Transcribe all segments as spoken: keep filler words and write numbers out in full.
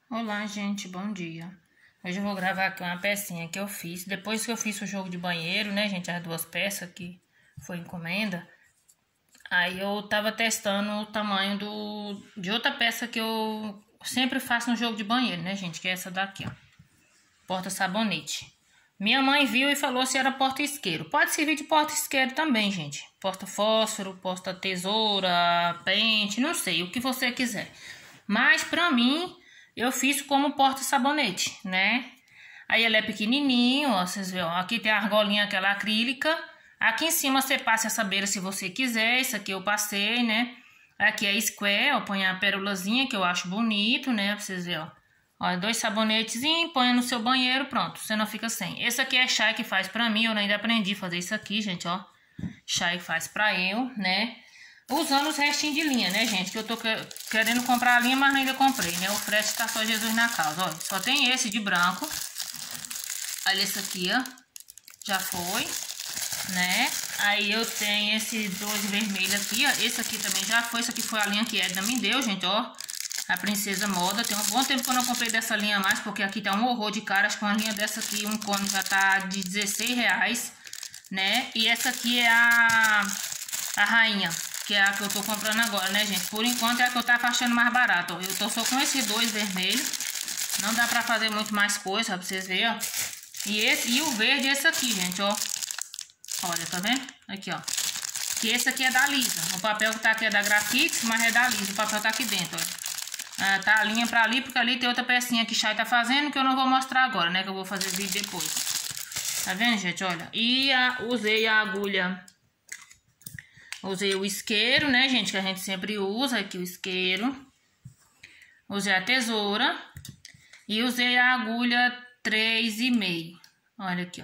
Olá, gente, bom dia. Hoje eu vou gravar aqui uma pecinha que eu fiz. Depois que eu fiz o jogo de banheiro, né, gente, as duas peças que foi encomenda. Aí eu tava testando o tamanho do, de outra peça que eu sempre faço no jogo de banheiro, né, gente, que é essa daqui, ó. Porta-sabonete. Minha mãe viu e falou se era porta-isqueiro. Pode servir de porta-isqueiro também, gente. Porta-fósforo, porta-tesoura, pente, não sei, o que você quiser. Mas pra mim, eu fiz como porta-sabonete, né? Aí ele é pequenininho, ó, vocês veem, ó. Aqui tem a argolinha, aquela acrílica. Aqui em cima você passa essa beira se você quiser. Isso aqui eu passei, né? Aqui é square, ó, põe a perolazinha que eu acho bonito, né? Pra vocês verem, ó. Ó, dois sabonetezinhos, põe no seu banheiro, pronto, você não fica sem. Esse aqui é Chay que faz pra mim, eu ainda aprendi a fazer isso aqui, gente, ó. Chay faz pra eu, né? Usando os restinhos de linha, né, gente? Que eu tô querendo comprar a linha, mas ainda comprei, né? O frete tá só Jesus na causa, ó. Só tem esse de branco. Olha esse aqui, ó. Já foi, né? Aí eu tenho esse doze vermelho aqui, ó. Esse aqui também já foi. Esse aqui foi a linha que Edna me deu, gente, ó. A Princesa Moda. Tem um bom tempo que eu não comprei dessa linha mais, porque aqui tá um horror de cara. Acho que uma linha dessa aqui, um cone já tá de dezesseis reais, né? E essa aqui é a, a rainha, que é a que eu tô comprando agora, né, gente? Por enquanto é a que eu tava achando mais barato, ó. Eu tô só com esses dois vermelhos. Não dá pra fazer muito mais coisa, ó, pra vocês verem, ó. E, esse, e o verde é esse aqui, gente, ó. Olha, tá vendo? Aqui, ó. Que esse aqui é da Lisa. O papel que tá aqui é da Grafix, mas é da Lisa. O papel tá aqui dentro, ó. Ah, tá a linha pra ali, porque ali tem outra pecinha que Chay tá fazendo, que eu não vou mostrar agora, né? Que eu vou fazer vídeo depois. Tá vendo, gente? Olha. E a, usei a agulha... Usei o isqueiro, né, gente? Que a gente sempre usa aqui, o isqueiro. Usei a tesoura. E usei a agulha três e meio. Olha aqui, ó.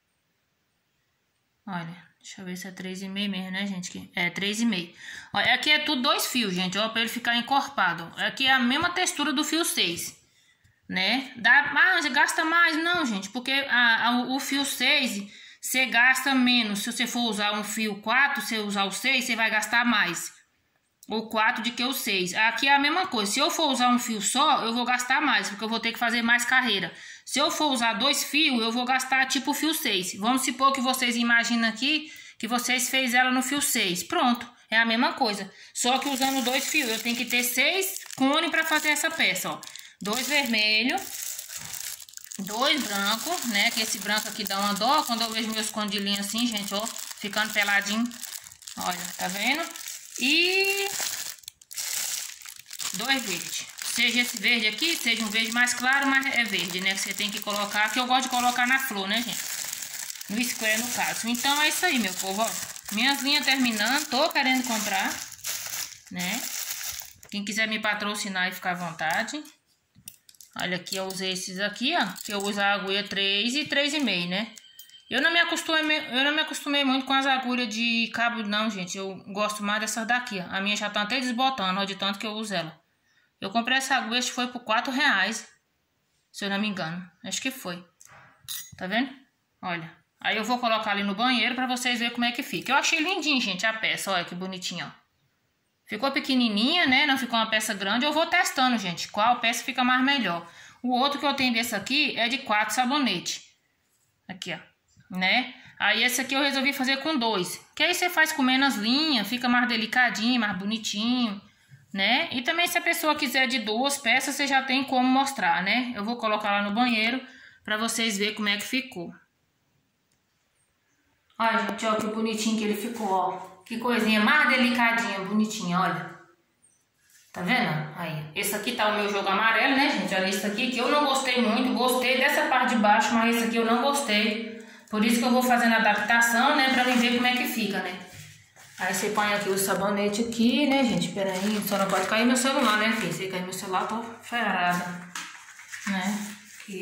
Olha, deixa eu ver se é três e meio mesmo, né, gente? É, três e meio. Olha, aqui é tudo dois fios, gente, ó, pra ele ficar encorpado. Aqui é a mesma textura do fio seis, né? Dá, ah, você gasta mais? Não, gente, porque a, a, o fio seis... você gasta menos. Se você for usar um fio quatro, se você usar o seis, você vai gastar mais. O quatro de que o seis. Aqui é a mesma coisa. Se eu for usar um fio só, eu vou gastar mais, porque eu vou ter que fazer mais carreira. Se eu for usar dois fios, eu vou gastar tipo o fio seis. Vamos supor que vocês imaginam aqui que vocês fez ela no fio seis. Pronto, é a mesma coisa. Só que usando dois fios, eu tenho que ter seis cones para fazer essa peça, ó. Dois vermelhos. Dois brancos, né? Que esse branco aqui dá uma dó. Quando eu vejo meus cones de linha assim, gente, ó. Ficando peladinho. Olha, tá vendo? E... dois verdes. Seja esse verde aqui, seja um verde mais claro, mas é verde, né? Que você tem que colocar. Que eu gosto de colocar na flor, né, gente? No square, no caso. Então é isso aí, meu povo, ó. Minhas linhas terminando. Tô querendo comprar, né? Quem quiser me patrocinar e ficar à vontade. Olha aqui, eu usei esses aqui, ó. Que eu uso a agulha três e três e meio, né? Eu não me acostumei, eu não me acostumei muito com as agulhas de cabo, não, gente. Eu gosto mais dessas daqui, ó. A minha já tá até desbotando, ó, de tanto que eu uso ela. Eu comprei essa agulha, acho que foi por quatro reais. Se eu não me engano. Acho que foi. Tá vendo? Olha. Aí eu vou colocar ali no banheiro pra vocês verem como é que fica. Eu achei lindinho, gente, a peça. Olha que bonitinha, ó. Ficou pequenininha, né? Não ficou uma peça grande. Eu vou testando, gente, qual peça fica mais melhor. O outro que eu tenho desse aqui é de quatro sabonete. Aqui, ó. Né? Aí esse aqui eu resolvi fazer com dois. Que aí você faz com menos linha, fica mais delicadinho, mais bonitinho, né? E também se a pessoa quiser de duas peças, você já tem como mostrar, né? Eu vou colocar lá no banheiro pra vocês verem como é que ficou. Olha, gente, ó, que bonitinho que ele ficou, ó. Que coisinha mais delicadinha, bonitinha, olha. Tá vendo? Aí, esse aqui tá o meu jogo amarelo, né, gente? Olha esse aqui que eu não gostei muito. Gostei dessa parte de baixo, mas esse aqui eu não gostei. Por isso que eu vou fazendo a adaptação, né, pra mim ver como é que fica, né? Aí você põe aqui o sabonete aqui, né, gente? Pera aí, só não pode cair meu celular, né, filho? Se cair meu celular, tô ferrada. Né? Aqui,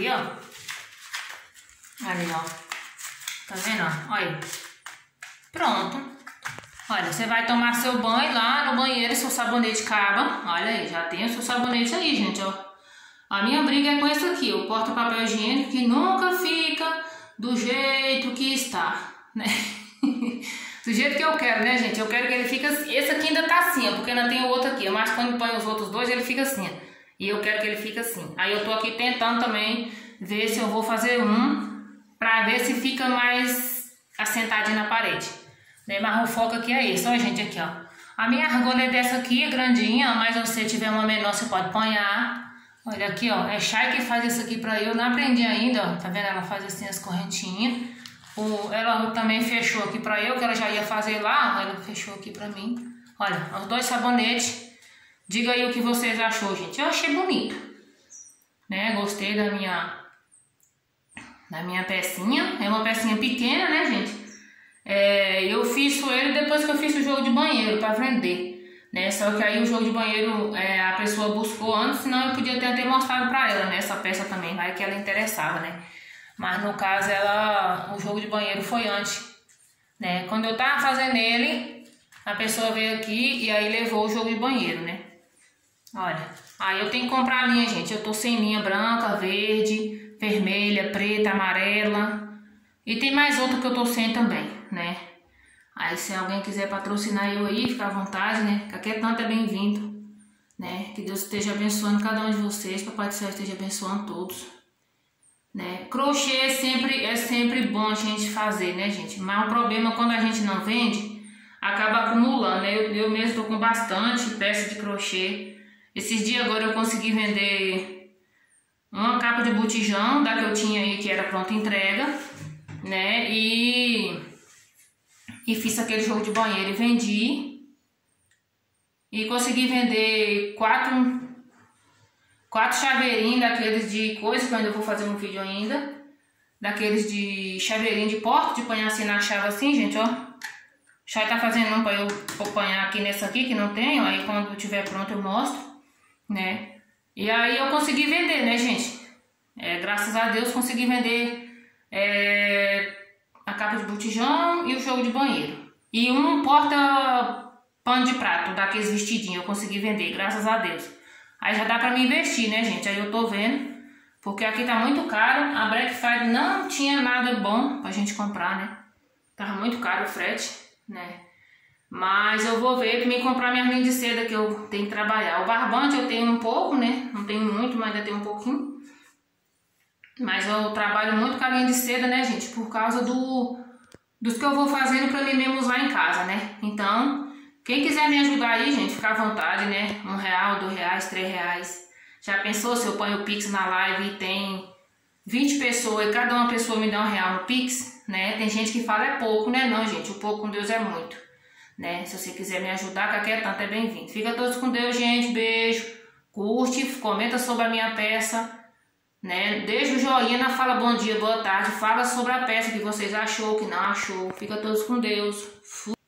ó. Ali, ó. Tá vendo, ó? Olha. Pronto. Olha, você vai tomar seu banho lá no banheiro e seu sabonete acaba. Olha aí, já tem o seu sabonete aí, gente, ó. A minha briga é com esse aqui, o porta-papel higiênico, que nunca fica do jeito que está, né? Do jeito que eu quero, né, gente? Eu quero que ele fique assim. Esse aqui ainda tá assim, ó, porque ainda tem o outro aqui. Mas quando põe os outros dois, ele fica assim, ó. E eu quero que ele fique assim. Aí eu tô aqui tentando também ver se eu vou fazer um pra ver se fica mais assentadinho na parede. Né? Mas o foco aqui é esse, ó gente, aqui ó. A minha argola é dessa aqui, é grandinha, mas se você tiver uma menor você pode apanhar. Olha aqui ó, é Chay que faz isso aqui pra eu, não aprendi ainda, ó. Tá vendo? Ela faz assim as correntinhas. O, ela também fechou aqui pra eu, que ela já ia fazer lá, ela fechou aqui pra mim. Olha, os dois sabonetes. Diga aí o que vocês achou, gente. Eu achei bonito, né? Gostei da minha, da minha pecinha. É uma pecinha pequena, né, gente? É, eu fiz ele depois que eu fiz o jogo de banheiro pra vender. Né? Só que aí o jogo de banheiro é, a pessoa buscou antes, senão eu podia ter, ter mostrado pra ela, né? Essa peça também, vai que ela interessava, né? Mas no caso, ela, o jogo de banheiro foi antes, né? Quando eu tava fazendo ele, a pessoa veio aqui e aí levou o jogo de banheiro, né? Olha, aí eu tenho que comprar a linha, gente. Eu tô sem linha branca, verde, vermelha, preta, amarela. E tem mais outra que eu tô sem também, né? Aí se alguém quiser patrocinar eu aí, fica à vontade, né? Qualquer tanto é bem-vindo, né? Que Deus esteja abençoando cada um de vocês, Papai do Céu esteja abençoando todos, né? Crochê é sempre, é sempre bom a gente fazer, né, gente? Mas o problema é quando a gente não vende, acaba acumulando, né? Eu, eu mesmo tô com bastante peça de crochê. Esses dias agora eu consegui vender uma capa de botijão, da que eu tinha aí, que era pronta entrega, né? E... E fiz aquele jogo de banheiro e vendi. E consegui vender quatro, quatro chaveirinhos daqueles de coisa, que eu ainda vou fazer um vídeo ainda. Daqueles de chaveirinho de porta, de apanhar assim na chave assim, gente, ó. O Chay tá fazendo um pra eu apanhar aqui nessa aqui, que não tenho. Aí quando tiver pronto eu mostro, né? E aí eu consegui vender, né, gente? É, graças a Deus consegui vender... É, a capa de botijão e o jogo de banheiro. E um porta pano de prato, daqueles vestidinhos, eu consegui vender, graças a Deus. Aí já dá pra me investir, né, gente? Aí eu tô vendo, porque aqui tá muito caro. A Black Friday não tinha nada bom pra gente comprar, né? Tava muito caro o frete, né? Mas eu vou ver pra me comprar minha linha de seda que eu tenho que trabalhar. O barbante eu tenho um pouco, né? Não tenho muito, mas ainda tenho um pouquinho. Mas eu trabalho muito com a linha de seda, né, gente? Por causa do, dos que eu vou fazendo pra mim mesmo usar em casa, né? Então, quem quiser me ajudar aí, gente, fica à vontade, né? Um real, dois reais, três reais. Já pensou se eu ponho o Pix na live e tem vinte pessoas e cada uma pessoa me dá um real no Pix, né? Tem gente que fala é pouco, né? Não, gente, o pouco com Deus é muito, né? Se você quiser me ajudar, qualquer tanto é bem-vindo. Fica todos com Deus, gente. Beijo. Curte, comenta sobre a minha peça. Né? Deixa o joinha, fala bom dia, boa tarde, fala sobre a peça que vocês achou, que não achou. Fica todos com Deus. Fui.